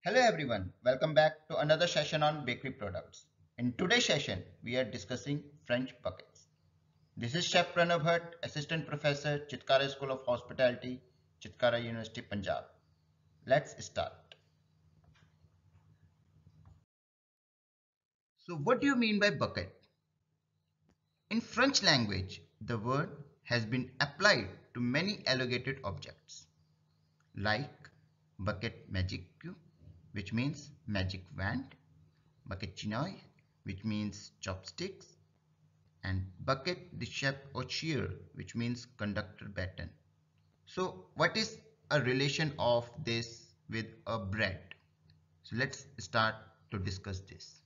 Hello everyone, welcome back to another session on bakery products. In today's session, we are discussing French buckets. This is Chef Pranav Bhatt, Assistant Professor, Chitkara School of Hospitality, Chitkara University, Punjab. Let's start. So what do you mean by bucket? In French language, the word has been applied to many elongated objects like bucket magique, which means magic wand, bucket chinoy, which means chopsticks, and bucket de chef or cheer, which means conductor baton. So what is a relation of this with a bread? So let's start to discuss this.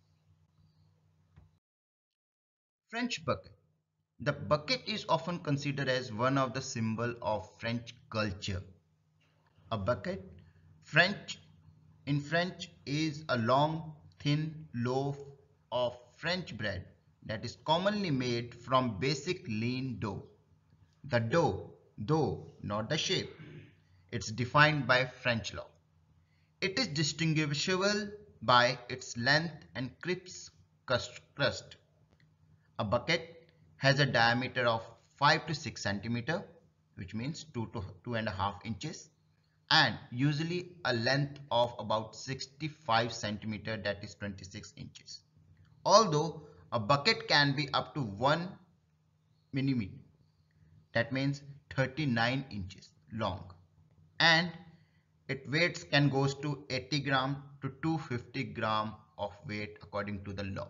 French bucket. The bucket is often considered as one of the symbol of French culture. A bucket, French in French, is a long, thin loaf of French bread that is commonly made from basic lean dough. The dough, though not the shape, it's defined by French law. It is distinguishable by its length and crisp crust. A bucket has a diameter of 5 to 6 centimeter, which means 2 to 2.5 inches, and usually a length of about 65 centimeter, that is 26 inches. Although a bucket can be up to 1 millimeter, that means 39 inches long, and its weights can goes to 80 gram to 250 gram of weight according to the law.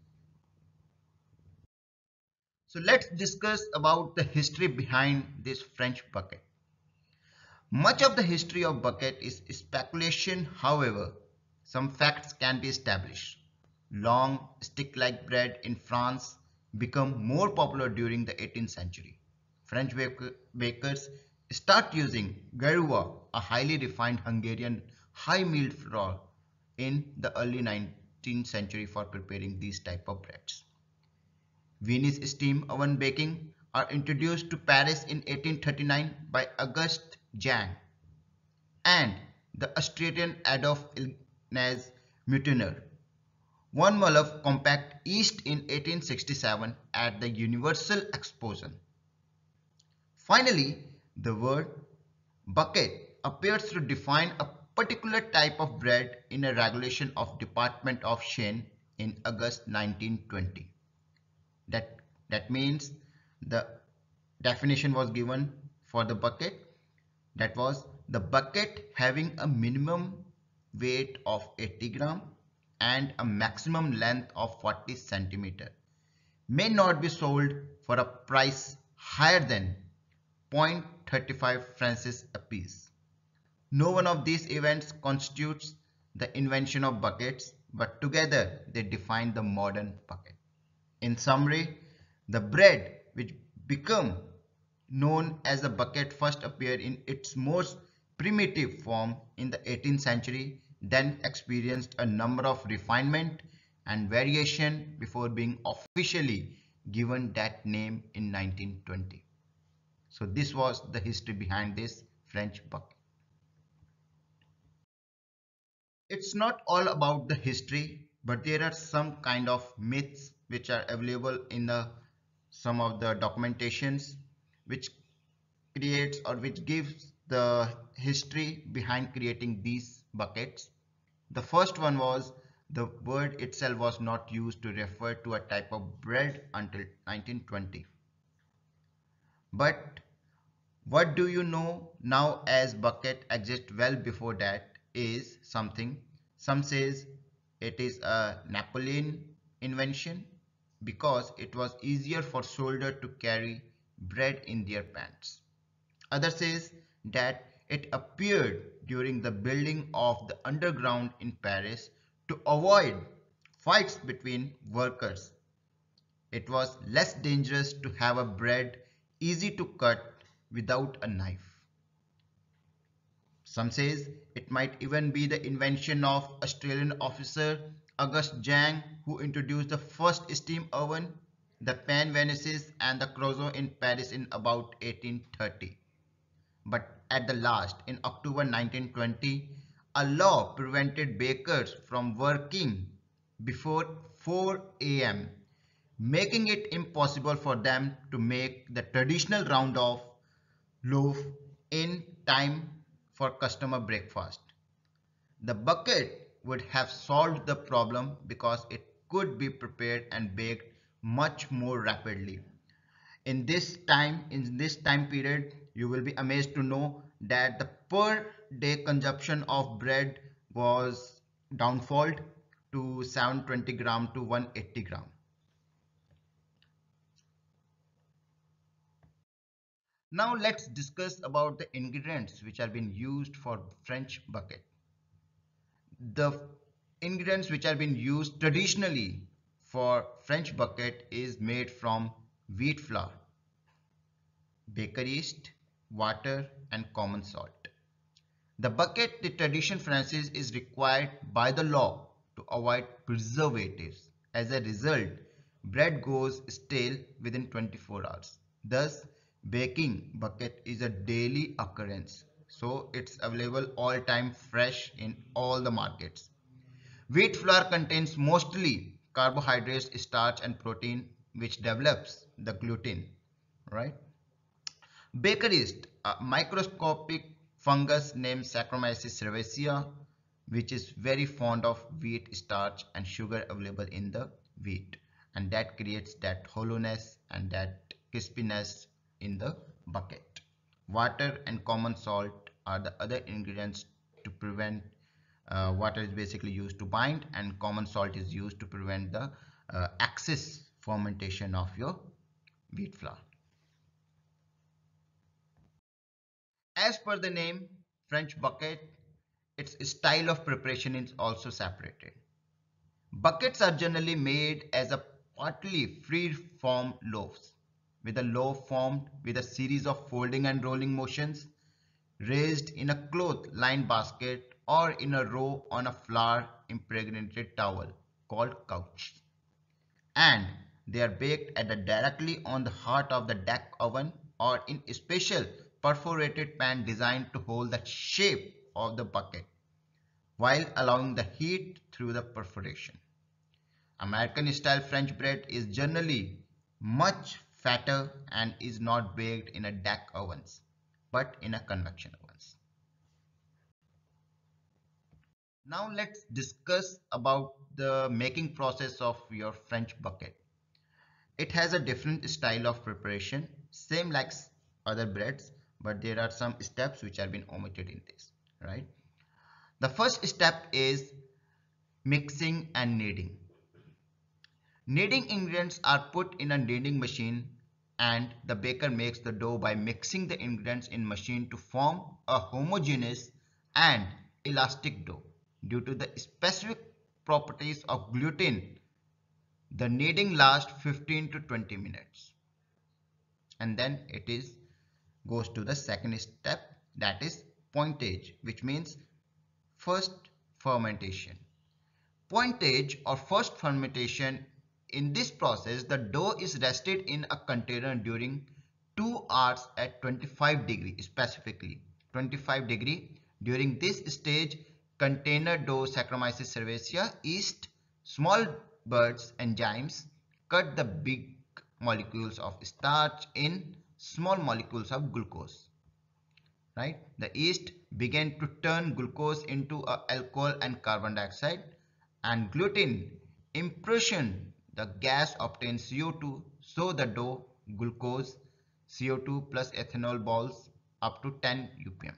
So let's discuss about the history behind this French bucket. Much of the history of bucket is speculation. However, some facts can be established. Long stick-like bread in France become more popular during the 18th century. French bakers start using garoua, a highly refined Hungarian high milled flour, in the early 19th century for preparing these type of breads. Viennese steam oven baking are introduced to Paris in 1839 by Auguste Jang and the Austrian Adolf Ignaz Müntner. One Malov compact East in 1867 at the Universal Exposition. Finally, the word bucket appears to define a particular type of bread in a regulation of Department of Seine in August 1920. That means the definition was given for the bucket, that was the bucket having a minimum weight of 80 gram and a maximum length of 40 centimeter may not be sold for a price higher than 0.35 francs apiece. No one of these events constitutes the invention of buckets, but together they define the modern bucket. In summary, the bread which became known as a bucket first appeared in its most primitive form in the 18th century, then experienced a number of refinement and variation before being officially given that name in 1920. So this was the history behind this French bucket. It's not all about the history, but there are some kind of myths which are available in the some of the documentations which creates or which gives the history behind creating these buckets. The first one was the word itself was not used to refer to a type of bread until 1920. But what do you know now as bucket exists well before that is something. Some says it is a Napoleon invention because it was easier for soldiers to carry bread in their pants. Others says that it appeared during the building of the underground in Paris to avoid fights between workers. It was less dangerous to have a bread easy to cut without a knife. Some says it might even be the invention of Australian officer Auguste Jang, who introduced the first steam oven, the pan Venices and the Creusot in Paris in about 1830. But at the last, in October 1920, A law prevented bakers from working before 4 a.m., making it impossible for them to make the traditional round of loaf in time for customer breakfast. The bucket would have solved the problem because it could be prepared and baked much more rapidly. In this time period, you will be amazed to know that the per day consumption of bread was downfalled to 720 gram to 180 gram. Now let's discuss about the ingredients which are being used for French bucket. The ingredients which are being used traditionally for French bucket is made from wheat flour, baker yeast, water and common salt. The bucket the tradition Francis is required by the law to avoid preservatives. As a result, bread goes stale within 24 hours. Thus, baking bucket is a daily occurrence. So it's available all time fresh in all the markets. Wheat flour contains mostly carbohydrates, starch and protein which develops the gluten, right? Baker yeast, a microscopic fungus named Saccharomyces cerevisiae, which is very fond of wheat starch and sugar available in the wheat, and that creates that hollowness and that crispiness in the bucket. Water and common salt are the other ingredients to prevent. Water is basically used to bind, and common salt is used to prevent the excess fermentation of your wheat flour. As per the name, French bucket, its style of preparation is also separated. Buckets are generally made as a partly free-form loaves, with a loaf formed with a series of folding and rolling motions, raised in a cloth-lined basket or in a row on a flour-impregnated towel called couch. And they are baked either directly on the heart of the deck oven or in a special perforated pan designed to hold the shape of the bucket while allowing the heat through the perforation. American style French bread is generally much fatter and is not baked in a deck ovens but in a convection ovens. Now let's discuss about the making process of your French bucket. It has a different style of preparation, same like other breads, but there are some steps which have been omitted in this, right? The first step is mixing and kneading. Kneading ingredients are put in a kneading machine and the baker makes the dough by mixing the ingredients in machine to form a homogeneous and elastic dough. Due to the specific properties of gluten, the kneading lasts 15 to 20 minutes. And then it is goes to the second step, that is pointage, which means first fermentation. Pointage or first fermentation, in this process the dough is rested in a container during 2 hours at 25 degree, specifically 25 degree. During this stage, container dough Saccharomyces cerevisiae, yeast, small birds, enzymes cut the big molecules of starch in small molecules of glucose, right? The yeast began to turn glucose into a alcohol and carbon dioxide, and gluten impression the gas obtains CO2, so the dough glucose CO2 plus ethanol balls up to 10 ppm,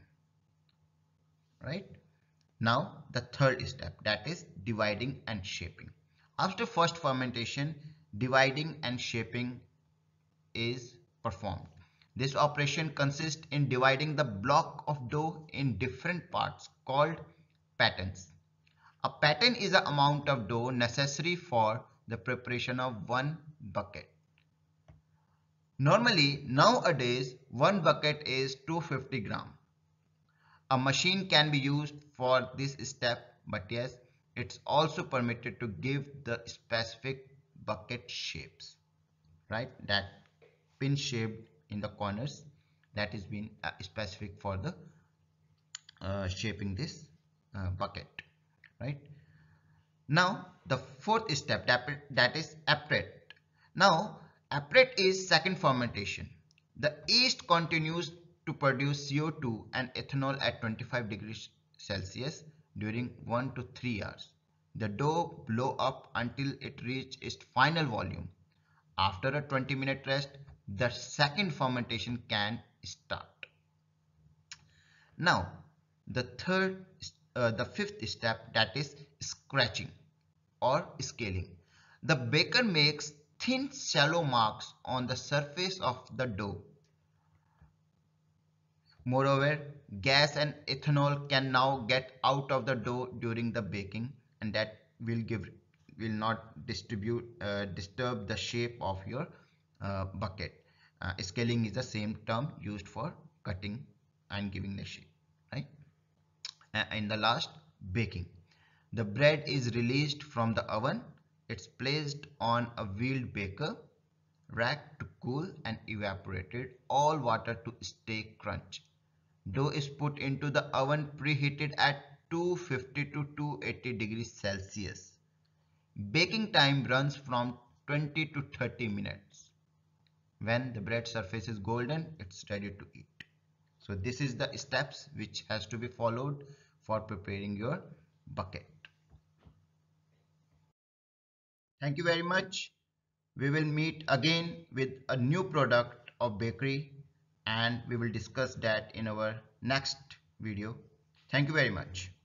right? Now the third step, that is dividing and shaping. After first fermentation, dividing and shaping is performed. This operation consists in dividing the block of dough in different parts called patterns. A pattern is the amount of dough necessary for the preparation of one bucket. Normally, nowadays, one bucket is 250 gram. A machine can be used for this step, but yes, it's also permitted to give the specific bucket shapes, right? That pin shaped in the corners, that is been specific for the shaping this bucket, right? Now the fourth step, that is apprete. Now apprete is second fermentation. The yeast continues to produce CO2 and ethanol at 25 degrees Celsius during 1 to 3 hours. The dough blow up until it reaches its final volume. After a 20-minute rest, the second fermentation can start. Now, the fifth step, that is scratching or scaling. The baker makes thin shallow marks on the surface of the dough. Moreover, gas and ethanol can now get out of the dough during the baking, and that will not disturb the shape of your bucket. Scaling is the same term used for cutting and giving the shape, right? And the last, baking. The bread is released from the oven. It's placed on a wheeled baker rack to cool and evaporated all water to stay crunch. Dough is put into the oven preheated at 250 to 280 degrees Celsius. Baking time runs from 20 to 30 minutes. When the bread surface is golden, it's ready to eat. So this is the steps which has to be followed for preparing your bucket. Thank you very much. We will meet again with a new product of bakery, and we will discuss that in our next video. Thank you very much.